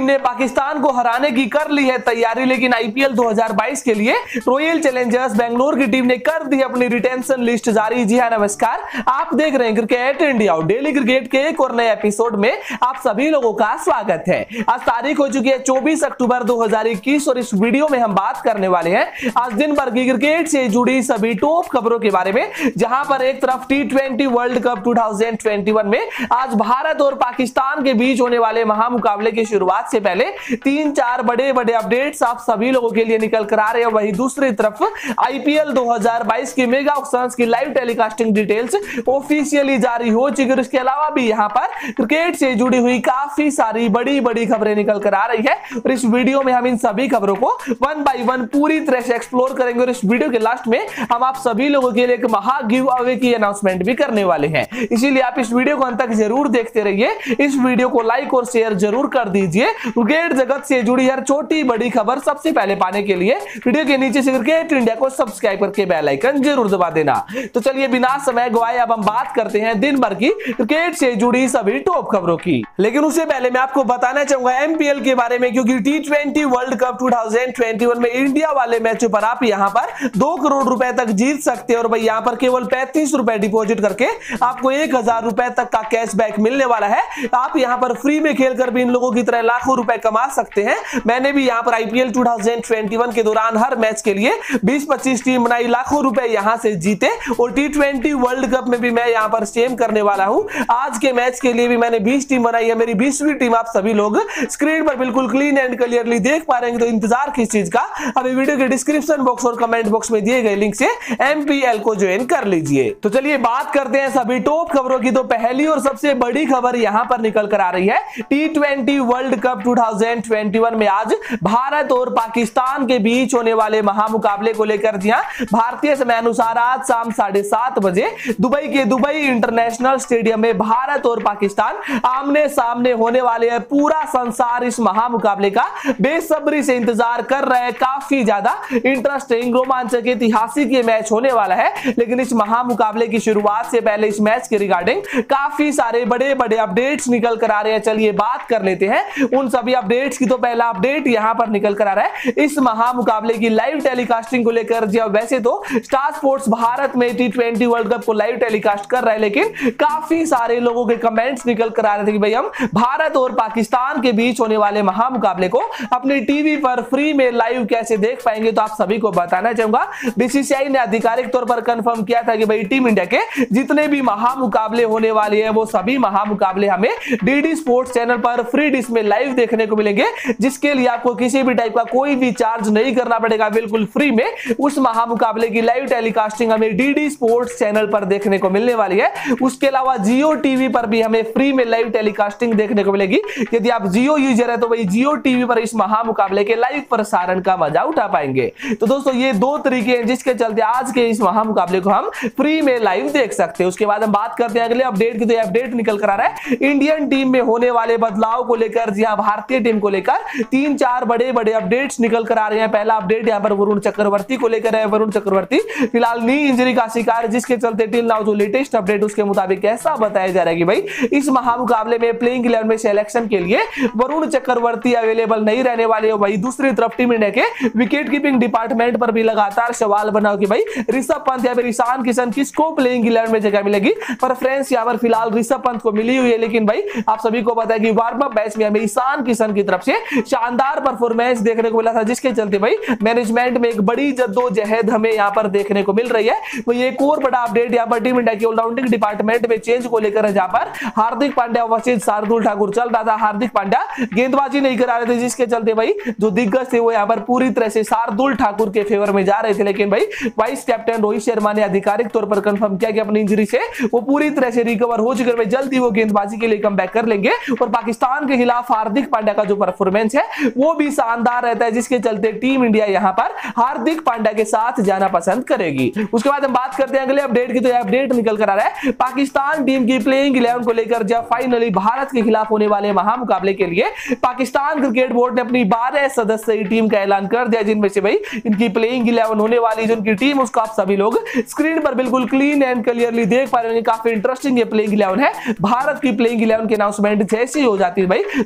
Team ने पाकिस्तान को हराने की कर ली है तैयारी, लेकिन आईपीएल 2022 के लिए रॉयल चैलेंजर्स बेंगलोर की टीम ने कर दी अपनी रिटेंशन लिस्ट जारी। जी हां, नमस्कार, आप देख रहे हैं क्रिकेट इंडिया और डेली क्रिकेट के एक और नए एपिसोड में आप सभी लोगों का स्वागत है। आज तारीख हो चुकी है 24 अक्टूबर 2021 और इस वीडियो में हम बात करने वाले हैं आज दिन भर की क्रिकेट से जुड़ी सभी टॉप खबरों के बारे में, जहां पर एक तरफ T20 वर्ल्ड कप 2021 में आज भारत और पाकिस्तान के बीच होने वाले महामुकाबले की शुरुआत से पहले 3-4 बड़े बड़े अपडेट्स आप सभी लोगों के लिए निकल कर आ रहे हैं। वहीं दूसरी तरफ आईपीएल 2022 की मेगा ऑक्शंस की लाइव टेलीकास्टिंग डिटेल्स ऑफिशियली जारी हो चुकी है। इसके अलावा भी यहां पर क्रिकेट से जुड़ी हुई काफी सारी बड़ी बड़ी खबरें निकल कर आ रही है और इस वीडियो में हम इन सभी खबरों को वन बाय वन पूरी तरह से एक्सप्लोर करेंगे और इस वीडियो के लास्ट में हम आप सभी लोगों के लिए एक महा गिव अवे की अनाउंसमेंट भी करने वाले हैं। इसीलिए आप इस वीडियो को अंत तक जरूर देखते रहिए। इस वीडियो को लाइक और शेयर जरूर कर दीजिए। क्रिकेट जगत से जुड़ी हर छोटी बड़ी खबर सबसे पहले पाने के लिए वीडियो के नीचे से क्रिकेट इंडिया को सब्सक्राइब करके बेल आइकन जरूर दबा देना। तो चलिए बिना समय गवाए अब हम बात करते हैं दिन भर की क्रिकेट से जुड़ी सभी टॉप खबरों की। लेकिन उससे पहले मैं आपको बताना चाहूंगा एमपीएल के बारे में, क्योंकि T20 वर्ल्ड कप 2021 में इंडिया वाले मैचों पर आप यहां पर 2 करोड़ रुपए तक जीत सकते हैं और भाई यहां पर केवल 35 रुपए डिपॉजिट करके आपको 1000 रुपए तक का कैशबैक मिलने वाला है। आप यहां पर फ्री में खेलकर भी इन लोगों की तरह लाखों रुपए कमा सकते हैं। मैंने भी यहां पर आईपीएल 2021 के दौरान हर मैच के लिए 20-25 टीम बनाई, लाखों रुपए यहां से जीते और T20 वर्ल्ड कप में भी मैं यहां पर सेम करने वाला हूं। आज के मैच के लिए भी मैंने 20 टीम बनाई है। मेरी 20वीं टीम आप सभी लोग स्क्रीन पर बिल्कुल क्लीन एंड क्लियरली देख पा रहे हैं। तो इंतजार किस चीज का, अभी वीडियो के डिस्क्रिप्शन बॉक्स और कमेंट बॉक्स में दिए गए लिंक से एमपीएल को ज्वाइन कर लीजिए। तो चलिए बात करते हैं सभी टॉप खबरों की। तो पहली और सबसे बड़ी खबर यहां पर निकल कर आ रही है T20 वर्ल्ड कप 2021 में आज भारत और पाकिस्तान के बीच होने वाले महामुकाबले को लेकर जी हां, भारतीय समय अनुसार आज शाम 7:30 बजे दुबई के दुबई इंटरनेशनल स्टेडियम में भारत और पाकिस्तान आमने सामने होने वाले हैं। पूरा संसार इस महामुकाबले का बेसब्री से इंतजार कर रहा है। काफी ज्यादा इंटरेस्टिंग, रोमांचक, ऐतिहासिक ये मैच होने वाला है। लेकिन इस महामुकाबले की शुरुआत से पहले इस मैच के रिगार्डिंग काफी सारे बड़े बड़े अपडेट्स निकल कर आ रहे हैं। चलिए बात कर लेते हैं उन सभी अपडेट्स की। तो पहला अपडेट यहां पर निकल कर आ रहा है इस महामुकाबले की लाइव टेलीकास्टिंग को लेकर। वैसे तो स्टार स्पोर्ट्स भारत में T20 वर्ल्ड कप को लाइव टेलीकास्ट कर रहा है, लेकिन काफी सारे लोगों के कमेंट्स निकल कर आ रहे थे कि भाई हम भारत और पाकिस्तान के बीच होने वाले महामुकाबले को अपनी टीवी पर फ्री में लाइव कैसे देख पाएंगे। तो आप सभी को बताना चाहूंगा बीसीसीआई ने आधिकारिक तौर पर कंफर्म किया था कि भाई टीम इंडिया के जितने भी महामुकाबले होने वाले हैं वो सभी महामुकाबले हमें डीडी स्पोर्ट्स चैनल पर फ्री डिश में लाइव देखने को मिलेंगे, जिसके लिए आपको किसी भी टाइप का कोई भी चार्ज नहीं करना पड़ेगा। बिल्कुल फ्री में उस महामुकाबले की लाइव टेलीकास्टिंग हमें डीडी स्पोर्ट्स चैनल पर देखने को मिलने वाली है। उसके अलावा जियो टीवी पर भी हमें फ्री में लाइव टेलीकास्टिंग देखने को मिलेगी। यदि आप जियो यूजर है तो भाई जियो टीवी पर इस महामुकाबले के लाइव प्रसारण का मजा उठा पाएंगे। तो दोस्तों ये दो तरीके हैं जिसके चलते आज के इस महामुकाबले को हम फ्री में लाइव देख सकते हैं। उसके बाद हम बात करते हैं अगले अपडेट की। तो अपडेट निकल कर आ रहा है इंडियन टीम में होने वाले बदलाव को लेकर। जी हां, भारतीय टीम को लेकर 3-4 बड़े बड़े अपडेट्स निकल कर आ रहे हैं। पहला अपडेट यहां पर वरुण चक्रवर्ती को लेकर है। वरुण चक्रवर्ती फिलहाल नी इंजरी का शिकार, जिसके चलते टिल नाउ जो लेटेस्ट अपडेट उसके मुताबिक ऐसा बताया जा रहा है कि भाई इस महामुकाबले में प्लेइंग 11 में सिलेक्शन के लिए वरुण चक्रवर्ती अवेलेबल नहीं रहने वाले। वही दूसरी तरफ टीम इंडिया के विकेट कीपिंग डिपार्टमेंट पर भी लगातार सवाल बना कि भाई ऋषभ पंत या फिर ईशान किशन किसको प्लेइंग 11 में जगह मिलेगी। प्रेफरेंस यहां पर फिलहाल ऋषभ पंत को मिली हुई है, लेकिन भाई आप सभी को पता है कि वार्म अप मैच में हमें ईशान किशन की तरफ से शानदार परफॉर्मेंस देखने को मिला था, जिसके चलते भाई मैनेजमेंट में एक बड़ी जद्दोजहद हमें यहां पर देखने को मिल रही है। तो ये एक और बड़ा अपडेट यहां पर टीम इंडिया के ऑलराउंडिंग डिपार्टमेंट में चेंज को लेकर है, जहां पर हार्दिक पांड्या वर्सेस शार्दुल ठाकुर चल रहा था। हार्दिक पांड्या गेंदबाजी नहीं करा रहे थे, जिसके चलते भाई जो दिग्गज थे वो यहां पर पूरी तरह से शार्दुल ठाकुर के फेवर में जा रहे थे। लेकिन भाई वाइस कैप्टन रोहित शर्मा ने आधिकारिक तौर पर कंफर्म किया कि अपनी इंजरी से वो पूरी तरह से रिकवर हो चुके हैं, जल्द ही वो गेंदबाजी के लिए कमबैक कर लेंगे और पाकिस्तान के खिलाफ हार्दिक पांड्या का जो परफॉर्मेंस है वो भी शानदार रहता है, जिसके चलते टीम इंडिया यहां पर हार्दिक पांड्या के साथ जाना पसंद करेगी। उसके बाद हम बात करते हैं अगले अपडेट की। तो अपडेट निकल कर आ रहा है पाकिस्तान टीम की प्लेइंग 11 को लेकर। जब फाइनली भारत के खिलाफ होने वाले महामुकाबले के लिए पाकिस्तान क्रिकेट बोर्ड ने अपनी 12 सदस्यीय टीम का ऐलान कर दिया, जिनमें से भाई इनकी प्लेइंग 11 होने वाली जो इनकी टीम उसको आप सभी लोग स्क्रीन पर बिल्कुल क्लीन एंड क्लियरली देख पा रहे हैं। काफी इंटरेस्टिंग ये प्लेइंग 11 है। भारत की प्लेइंग 11 की अनाउंसमेंट जैसी हो जाती है भाई तो अपने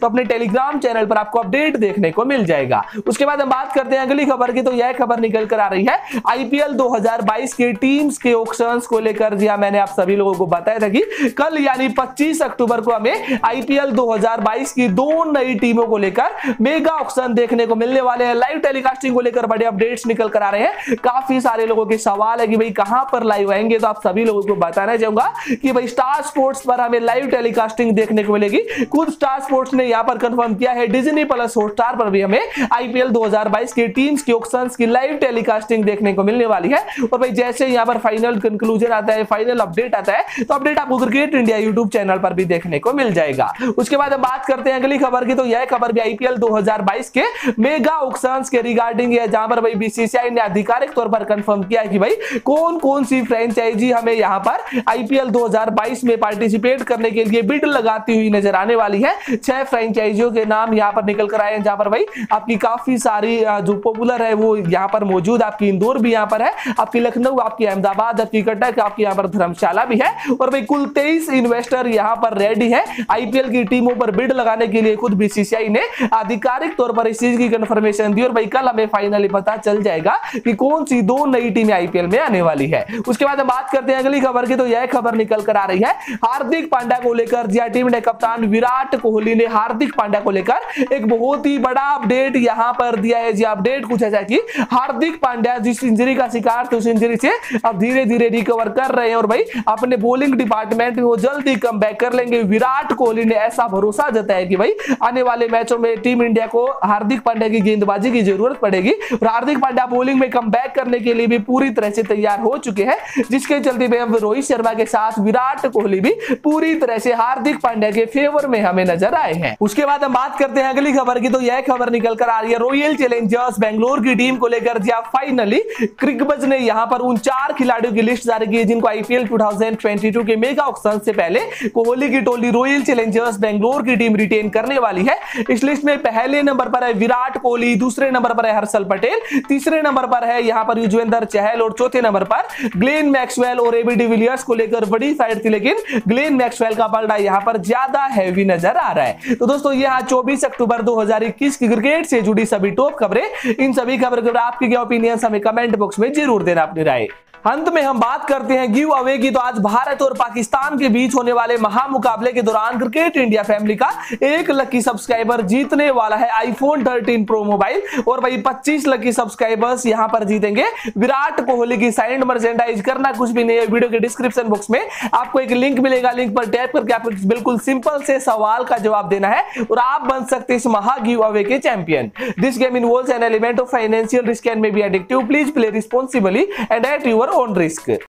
टेलीग्राम चैनल पर आपको अपडेट देखने को मिल जाएगा। उसके बाद हम बात करते हैं अगली खबर की, तो यह खबर निकल कर आ रही है आईपीएल 2022 के टीम्स के ऑक्शंस को लेकर। जी हां, मैंने आप सभी लोगों को बताया था कि कल यानी 25 अक्टूबर को हमें आईपीएल 2022 की 2 नई टीमों को लेकर मेगा ऑक्शन देखने को मिलने वाले हैं। लाइव टेलीकास्टिंग को लेकर बड़े अपडेट्स निकल कर आ रहे हैं। काफी सारे लोगों के सवाल है कि भाई कहां पर लाइव आएंगे, तो आप सभी लोगों को बताना चाहूंगा कि भाई स्टार स्पोर्ट्स पर हमें लाइव टेलीकास्टिंग देखने को मिलेगी। खुद स्टार स्पोर्ट्स ने यहां पर कंफर्म किया है। डिज्नी प्लस हॉटस्टार पर भी हमें आईपीएल 2022 के टीम्स की ऑक्शंस की लाइव टेलीकास्टिंग देखने को मिलने वाली है। और भाई जैसे यहां पर फाइनल कंक्लूजन आता है, फाइनल अपडेट आता है, तो अपडेट आपको क्रिकेट इंडिया यूट्यूब चैनल पर भी देखने को मिल जाएगा। उसके बाद हम बात करते हैं अगली खबर की, तो यह खबर भी आईपीएल 2022 के मेगा ऑक्शंस के रिगार्डिंग है, जहां पर भाई बीसीसीआई ने आधिकारिक तौर पर कंफर्म किया है कि भाई कौन कौन सी फ्रेंचाइजी हमें यहां पर आईपीएल 2022 में पार्टिसिपेट करने के लिए बिड लगाती हुई नजर आने वाली है। 6 फ्रेंचाइजियों के नाम यहां पर निकल कर आए हैं, जहां पर भाई आपकी काफी सारी जो पॉपुलर है वो यहां पर मौजूद। आपकी इंदौर भी यहां पर है, आपकी लखनऊ, आपकी अहमदाबाद, आपकी कटक, आपकी यहां पर धर्मशाला भी है। और भाई कुल 23 इन्वेस्टर यहां पर रेडी है आईपीएल की टीमों पर बिड लगाने के लिए। खुद बीसीसीआई ने आधिकारिक तौर पर इस चीज की कंफर्मेशन दी और भाई कल हमें फाइनली पता चल जाएगा कि कौन सी 2 नई टीमें आईपीएल में आने वाली है। उसके बाद हम बात करते हैं अगली खबर की, तो यह खबर निकल कर आ रही है हार्दिक पांड्या को लेकर। जी टीम ने कप्तान विराट कोहली ने हार्दिक पांड्या को लेकर एक बहुत ही बड़ा अपडेट यहां पर दिया है। जी अपडेट कुछ ऐसा कि हार्दिक पांड्या जिस इंजरी का शिकार थे उस इंजरी से अब धीरे धीरे रिकवर कर रहे हैं और भाई अपने बॉलिंग डिपार्टमेंट में वो जल्दी कम बैक कर लेंगे। विराट कोहली ने ऐसा भरोसा जताया कि भाई आने वाले मैचों में टीम इंडिया को हार्दिक पांड्या की गेंदबाजी की जरूरत पड़ेगी और हार्दिक पांड्या बॉलिंग में कम बैक करने के लिए भी पूरी तरह से तैयार हो चुके हैं, जिसके चलते रोहित शर्मा के साथ विराट कोहली भी पूरी तरह से हार्दिक पांड्या के फेवर में हमें नजर आए हैं। उसके बाद हम बात करते हैं अगली खबर की, तो यह खबर निकल कर आ रही है रॉयल चैलेंजर्स बेंगलोर की टीम को लेकर। जी फाइनली क्रिकबज ने यहां पर उन 4 खिलाड़ियों की लिस्ट जारी की जिनको आईपीएल 2022 के मेगा ऑक्शन से पहले कोहली की टोली रॉयल चैलेंजर्स बेंगलोर की टीम रिटेन करने वाली है। इस लिस्ट में पहले नंबर पर है विराट कोहली, दूसरे नंबर पर है हर्षल पटेल, तीसरे नंबर पर है यहां पर युजवेंद्र चहल और चौथे नंबर पर ग्लेन मैक्सवेल और एबी डिविलियर्स को लेकर बड़ी फाइट थी, लेकिन ग्लेन मैक्सवेल का पलड़ा यहां पर ज्यादा हैवी नजर आ रहा है। तो दोस्तों यहां 24 अक्टूबर 2021 की क्रिकेट से जुड़ी सभी टॉप खबरें, इन सभी खबरों के बारे में आपकी क्या ओपिनियन हमें कमेंट बॉक्स में जरूर देना अपनी राय। अंत में हम बात करते हैं गिव अवे की, तो आज भारत और पाकिस्तान के बीच होने वाले महामुकाबले के दौरान क्रिकेट इंडिया फैमिली का 1 लकी सब्सक्राइबर जीतने वाला है आईफोन 13 प्रो मोबाइल और भाई 25 लकी सब्सक्राइबर्स यहां पर जीतेंगे विराट कोहली की साइंड मर्चेंडाइज। करना कुछ भी नहीं है, वीडियो के डिस्क्रिप्शन बॉक्स में आपको एक लिंक मिलेगा, लिंक पर टैप करके आपको बिल्कुल सिंपल से सवाल का जवाब देना है और आप बन सकते हैं इस महा गिव अवे के champion. This game involves an element of financial risk and may be addictive. Please play responsibly and at your own risk।